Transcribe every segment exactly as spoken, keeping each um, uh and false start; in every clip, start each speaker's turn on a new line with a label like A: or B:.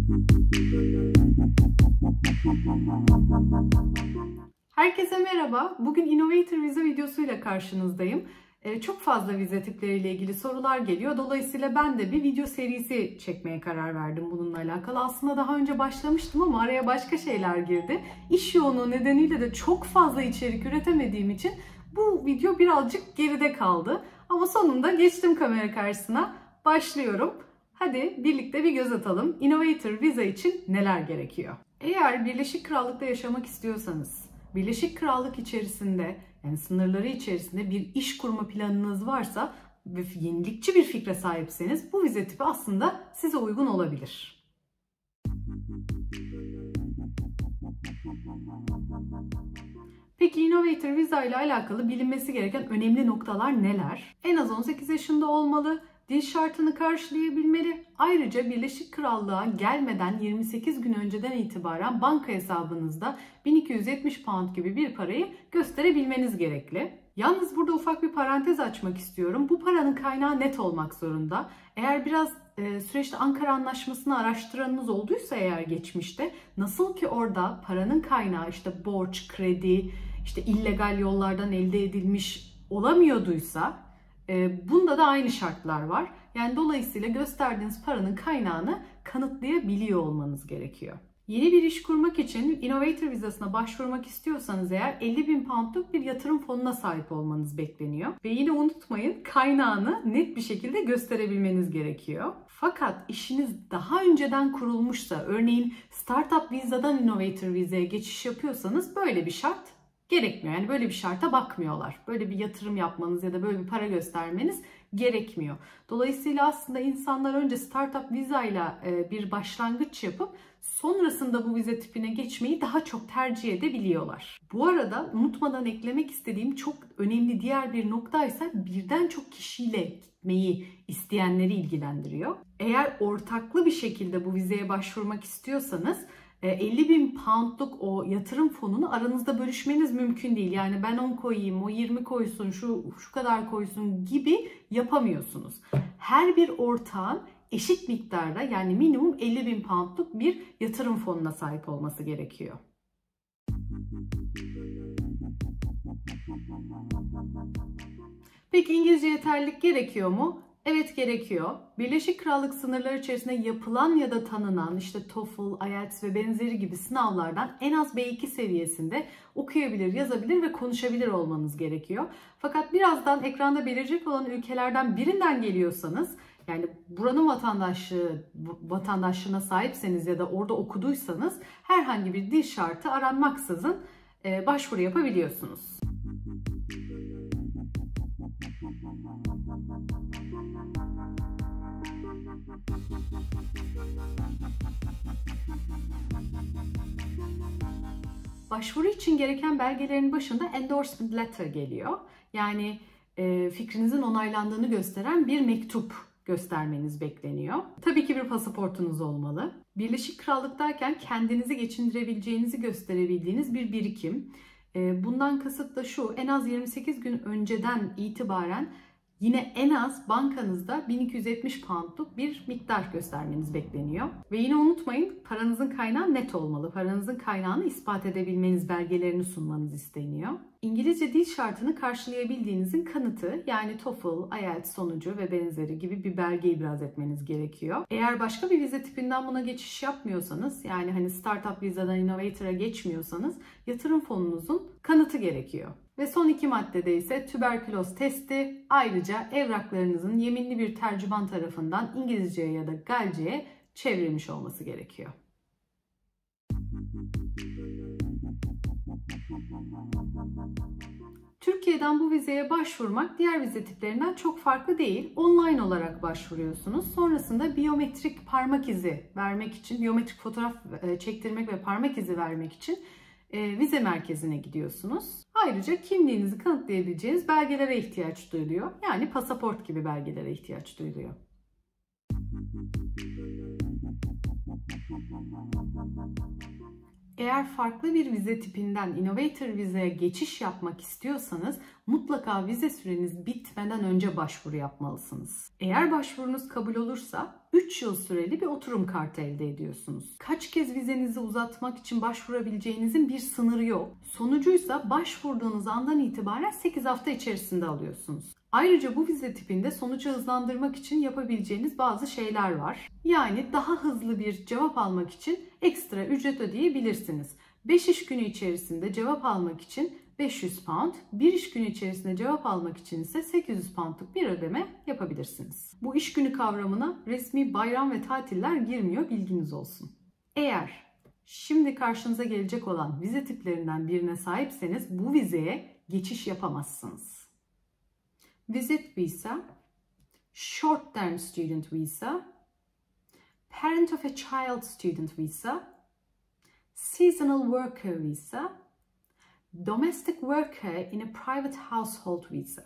A: Herkese merhaba. Bugün Innovator vize videosuyla karşınızdayım. Ee, çok fazla vize tipleriyle ilgili sorular geliyor. Dolayısıyla ben de bir video serisi çekmeye karar verdim bununla alakalı. Aslında daha önce başlamıştım ama araya başka şeyler girdi. İş yoğunluğu nedeniyle de çok fazla içerik üretemediğim için bu video birazcık geride kaldı. Ama sonunda geçtim kamera karşısına. Başlıyorum. Hadi birlikte bir göz atalım. Innovator vize için neler gerekiyor? Eğer Birleşik Krallık'ta yaşamak istiyorsanız, Birleşik Krallık içerisinde, yani sınırları içerisinde bir iş kurma planınız varsa ve yenilikçi bir fikre sahipseniz bu vize tipi aslında size uygun olabilir. Peki Innovator vize ile alakalı bilinmesi gereken önemli noktalar neler? En az on sekiz yaşında olmalı, dil şartını karşılayabilmeli. Ayrıca Birleşik Krallığa gelmeden yirmi sekiz gün önceden itibaren banka hesabınızda bin iki yüz yetmiş pound gibi bir parayı gösterebilmeniz gerekli. Yalnız burada ufak bir parantez açmak istiyorum. Bu paranın kaynağı net olmak zorunda. Eğer biraz e, süreçte Ankara Anlaşması'nı araştıranınız olduysa eğer geçmişte, nasıl ki orada paranın kaynağı işte borç, kredi, işte illegal yollardan elde edilmiş olamıyorduysa, bunda da aynı şartlar var. Yani dolayısıyla gösterdiğiniz paranın kaynağını kanıtlayabiliyor olmanız gerekiyor. Yeni bir iş kurmak için Innovator vizasına başvurmak istiyorsanız eğer elli bin poundluk bir yatırım fonuna sahip olmanız bekleniyor. Ve yine unutmayın, kaynağını net bir şekilde gösterebilmeniz gerekiyor. Fakat işiniz daha önceden kurulmuşsa, örneğin Startup vizadan Innovator vizeye geçiş yapıyorsanız böyle bir şart gerekmiyor. Yani böyle bir şarta bakmıyorlar. Böyle bir yatırım yapmanız ya da böyle bir para göstermeniz gerekmiyor. Dolayısıyla aslında insanlar önce startup vizayla bir başlangıç yapıp sonrasında bu vize tipine geçmeyi daha çok tercih edebiliyorlar. Bu arada unutmadan eklemek istediğim çok önemli diğer bir nokta ise birden çok kişiyle gitmeyi isteyenleri ilgilendiriyor. Eğer ortaklı bir şekilde bu vizeye başvurmak istiyorsanız elli bin poundluk o yatırım fonunu aranızda bölüşmeniz mümkün değil. Yani ben on koyayım, o yirmi koysun, şu şu kadar koysun gibi yapamıyorsunuz. Her bir ortağın eşit miktarda, yani minimum elli bin poundluk bir yatırım fonuna sahip olması gerekiyor. Peki İngilizce yeterlilik gerekiyor mu? Evet, gerekiyor. Birleşik Krallık sınırları içerisinde yapılan ya da tanınan işte TOEFL, I E L T S ve benzeri gibi sınavlardan en az B iki seviyesinde okuyabilir, yazabilir ve konuşabilir olmanız gerekiyor. Fakat birazdan ekranda belirecek olan ülkelerden birinden geliyorsanız, yani buranın vatandaşlığı, vatandaşlığına sahipseniz ya da orada okuduysanız herhangi bir dil şartı aranmaksızın başvuru yapabiliyorsunuz. Başvuru için gereken belgelerin başında endorsement letter geliyor. Yani e, fikrinizin onaylandığını gösteren bir mektup göstermeniz bekleniyor. Tabii ki bir pasaportunuz olmalı. Birleşik Krallık'tayken kendinizi geçindirebileceğinizi gösterebildiğiniz bir birikim. E, bundan kasıt da şu: en az yirmi sekiz gün önceden itibaren yine en az bankanızda bin iki yüz yetmiş poundluk bir miktar göstermeniz bekleniyor. Ve yine unutmayın, paranızın kaynağı net olmalı. Paranızın kaynağını ispat edebilmeniz, belgelerini sunmanız isteniyor. İngilizce dil şartını karşılayabildiğinizin kanıtı, yani TOEFL, I E L T S sonucu ve benzeri gibi bir belge ibraz etmeniz gerekiyor. Eğer başka bir vize tipinden buna geçiş yapmıyorsanız, yani hani Startup vizadan Innovator'a geçmiyorsanız, yatırım fonunuzun kanıtı gerekiyor. Ve son iki maddede ise tüberküloz testi, ayrıca evraklarınızın yeminli bir tercüman tarafından İngilizceye ya da Galce'ye çevrilmiş olması gerekiyor. Türkiye'den bu vizeye başvurmak diğer vize tiplerinden çok farklı değil. Online olarak başvuruyorsunuz. Sonrasında biyometrik parmak izi vermek için, biyometrik fotoğraf çektirmek ve parmak izi vermek için vize merkezine gidiyorsunuz. Ayrıca kimliğinizi kanıtlayabileceğiniz belgelere ihtiyaç duyuluyor. Yani pasaport gibi belgelere ihtiyaç duyuluyor. Eğer farklı bir vize tipinden Innovator vizeye geçiş yapmak istiyorsanız mutlaka vize süreniz bitmeden önce başvuru yapmalısınız. Eğer başvurunuz kabul olursa üç yıl süreli bir oturum kartı elde ediyorsunuz. Kaç kez vizenizi uzatmak için başvurabileceğinizin bir sınırı yok. Sonucuysa başvurduğunuz andan itibaren sekiz hafta içerisinde alıyorsunuz. Ayrıca bu vize tipinde sonucu hızlandırmak için yapabileceğiniz bazı şeyler var. Yani daha hızlı bir cevap almak için ekstra ücret ödeyebilirsiniz. beş iş günü içerisinde cevap almak için beş yüz pound, bir iş günü içerisinde cevap almak için ise sekiz yüz poundluk bir ödeme yapabilirsiniz. Bu iş günü kavramına resmi bayram ve tatiller girmiyor, bilginiz olsun. Eğer şimdi karşınıza gelecek olan vize tiplerinden birine sahipseniz bu vizeye geçiş yapamazsınız. Visit Visa, Short Term Student Visa, Parent of a Child Student Visa, Seasonal Worker Visa, Domestic Worker in a Private Household Visa.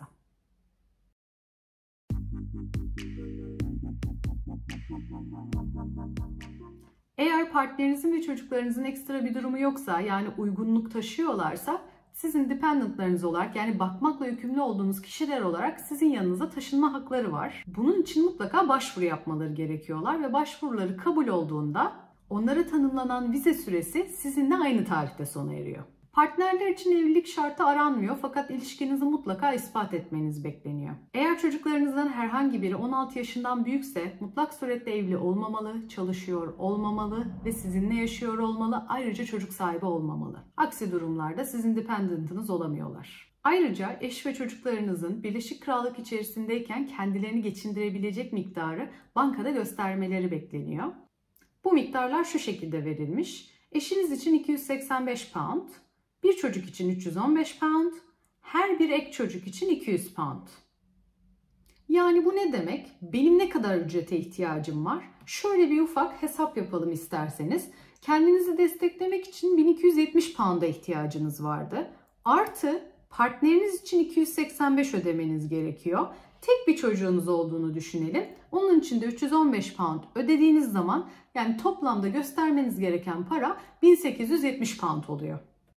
A: Eğer partnerinizin ve çocuklarınızın ekstra bir durumu yoksa, yani uygunluk taşıyorlarsa, sizin dependentlarınız olarak, yani bakmakla yükümlü olduğunuz kişiler olarak sizin yanınıza taşınma hakları var. Bunun için mutlaka başvuru yapmaları gerekiyorlar ve başvuruları kabul olduğunda onlara tanımlanan vize süresi sizinle aynı tarihte sona eriyor. Partnerler için evlilik şartı aranmıyor fakat ilişkinizi mutlaka ispat etmeniz bekleniyor. Eğer çocuklarınızdan herhangi biri on altı yaşından büyükse mutlak suretle evli olmamalı, çalışıyor olmamalı ve sizinle yaşıyor olmalı, ayrıca çocuk sahibi olmamalı. Aksi durumlarda sizin dependent'ınız olamıyorlar. Ayrıca eş ve çocuklarınızın Birleşik Krallık içerisindeyken kendilerini geçindirebilecek miktarı bankada göstermeleri bekleniyor. Bu miktarlar şu şekilde verilmiş. Eşiniz için iki yüz seksen beş pound, bir çocuk için üç yüz on beş pound, her bir ek çocuk için iki yüz pound. Yani bu ne demek? Benim ne kadar ücrete ihtiyacım var? Şöyle bir ufak hesap yapalım isterseniz. Kendinizi desteklemek için bin iki yüz yetmiş pound'a ihtiyacınız vardı. Artı partneriniz için iki yüz seksen beş ödemeniz gerekiyor. Tek bir çocuğunuz olduğunu düşünelim. Onun için de üç yüz on beş pound ödediğiniz zaman, yani toplamda göstermeniz gereken para bin sekiz yüz yetmiş pound oluyor.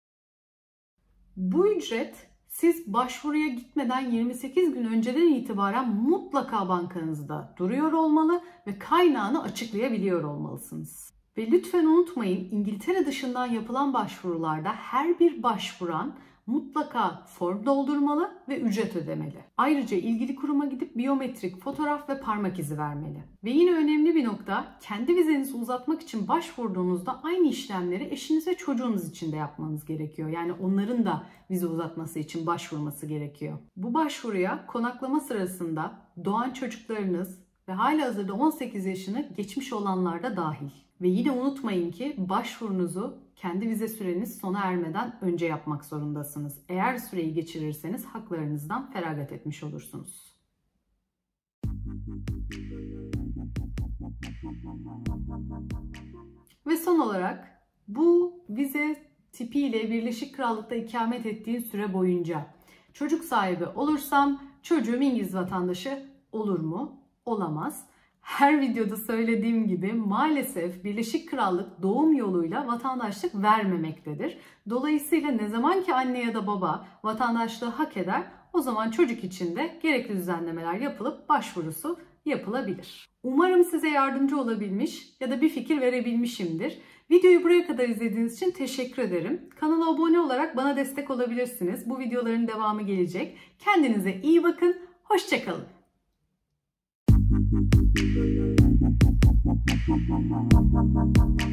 A: Bu ücret siz başvuruya gitmeden yirmi sekiz gün önceden itibaren mutlaka bankanızda duruyor olmalı ve kaynağını açıklayabiliyor olmalısınız. Ve lütfen unutmayın, İngiltere dışından yapılan başvurularda her bir başvuran mutlaka form doldurmalı ve ücret ödemeli. Ayrıca ilgili kuruma gidip biyometrik fotoğraf ve parmak izi vermeli. Ve yine önemli bir nokta, kendi vizenizi uzatmak için başvurduğunuzda aynı işlemleri eşiniz ve çocuğunuz için de yapmanız gerekiyor. Yani onların da vize uzatması için başvurması gerekiyor. Bu başvuruya konaklama sırasında doğan çocuklarınız ve halihazırda on sekiz yaşını geçmiş olanlar da dahil. Ve yine unutmayın ki başvurunuzu kendi vize süreniz sona ermeden önce yapmak zorundasınız. Eğer süreyi geçirirseniz haklarınızdan feragat etmiş olursunuz. Ve son olarak bu vize tipiyle Birleşik Krallık'ta ikamet ettiği süre boyunca çocuk sahibi olursam çocuğum İngiliz vatandaşı olur mu? Olamaz. Her videoda söylediğim gibi maalesef Birleşik Krallık doğum yoluyla vatandaşlık vermemektedir. Dolayısıyla ne zaman ki anne ya da baba vatandaşlığı hak eder, o zaman çocuk için de gerekli düzenlemeler yapılıp başvurusu yapılabilir. Umarım size yardımcı olabilmiş ya da bir fikir verebilmişimdir. Videoyu buraya kadar izlediğiniz için teşekkür ederim. Kanala abone olarak bana destek olabilirsiniz. Bu videoların devamı gelecek. Kendinize iyi bakın. Hoşça kalın. Thank you.